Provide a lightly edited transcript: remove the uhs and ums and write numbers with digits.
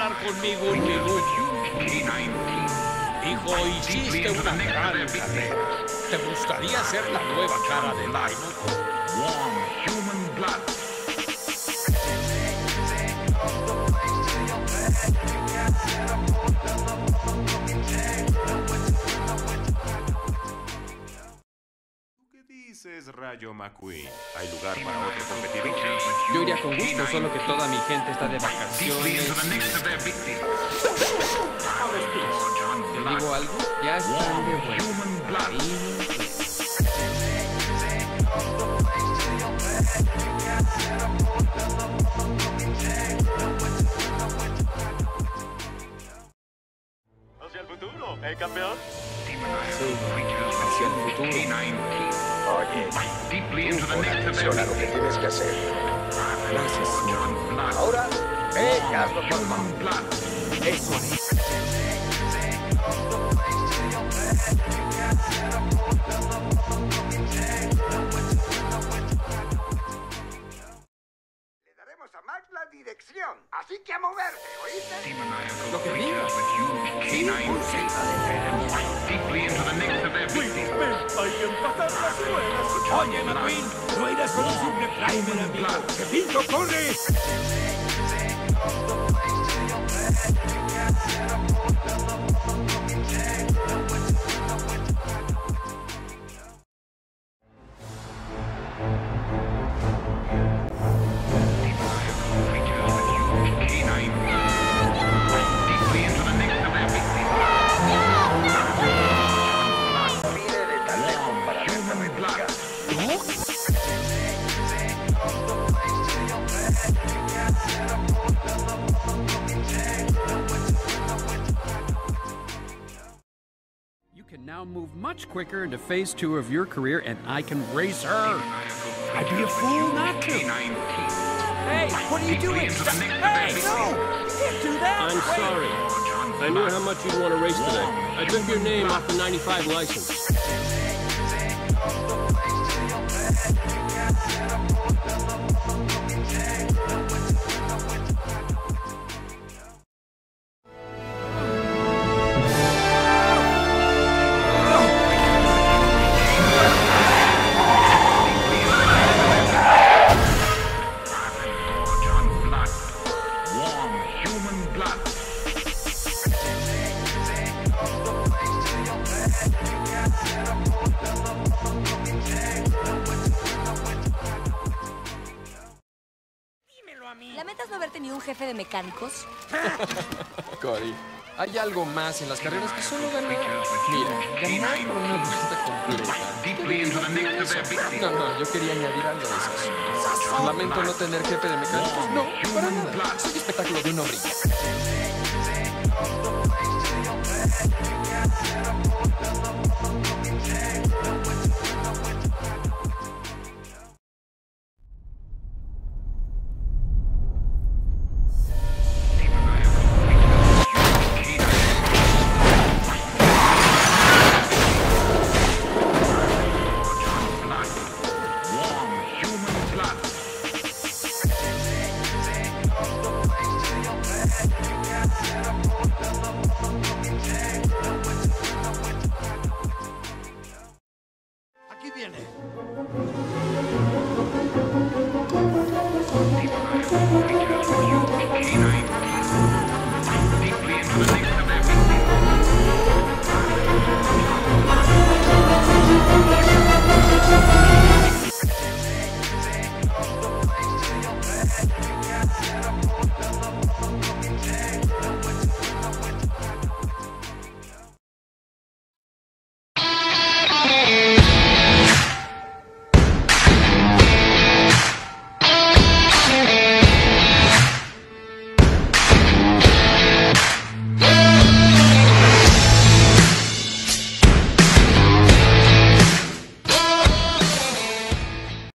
hablar conmigo un minuto? Hijo, hiciste una gran carrera. ¿Te gustaría ser la nueva cara de Diamond? Warm human blood. ¿Qué dices, Rayo McQueen? ¿Hay lugar para otro competidor? Yo iría con gusto, solo que toda mi gente está de vacaciones. ¿Te digo algo? Ya están de vuelta. Hacia el futuro, ¿eh, campeón? Sí, hacia el futuro. Oye, tú reflexiona lo que tienes que hacer. Gracias. Ahora, ve y hazlo por favor. Eso es. Le daremos a Max la dirección, así que a moverse, ¿oíste? Lo que diga. Hay que empatar las ruedas. Oye, McQueen, no eres un simple primer, amigo. ¡Que Pinto corre! Mire de tan lejos para verse replicar. You can now move much quicker into phase 2 of your career, and I can race her. I'd be a fool not to. Hey, what are you doing? Hey, no! You can't do that! I'm sorry. I knew how much you'd want to race today. I took your name off the 95 license. Warm human blood. ¿Lamentas no haber tenido un jefe de mecánicos? Cody, hay algo más en las carreras que solo ganar. Mira, ganar por una vuelta completa. No, yo quería añadir algo de eso. Lamento no tener jefe de mecánicos. No, para nada. Soy espectáculo de un hombre.